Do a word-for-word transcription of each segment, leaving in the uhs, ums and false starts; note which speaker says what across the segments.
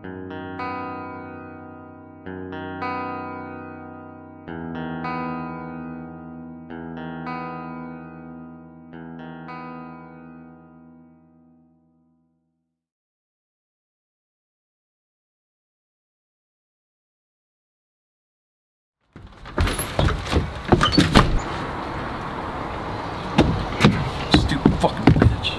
Speaker 1: Fucking bitch.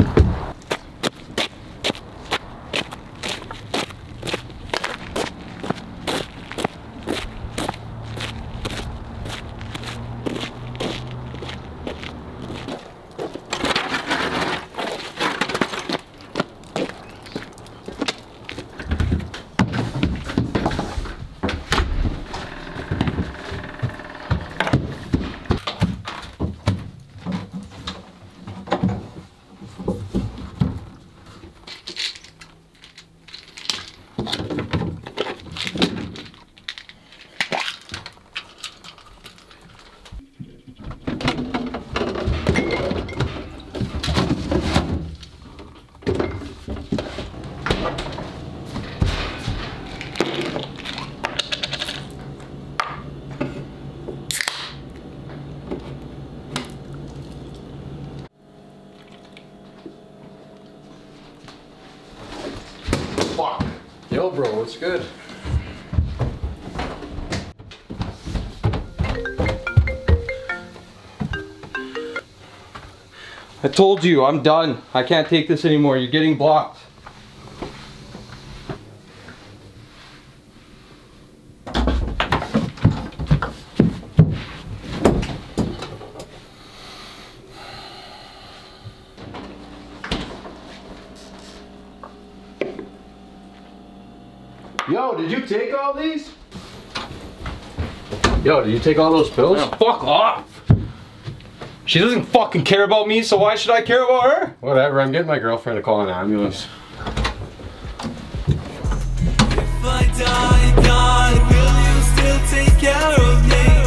Speaker 2: Fuck. Yo, bro, what's good?
Speaker 1: I told you, I'm done. I can't take this anymore. You're getting blocked.
Speaker 2: Yo, did you take all these? Yo, did you take all those pills?
Speaker 1: Oh, fuck off! She doesn't fucking care about me, so why should I care about her?
Speaker 2: Whatever, I'm getting my girlfriend to call an ambulance.
Speaker 3: If I die, God, will you still take care of me?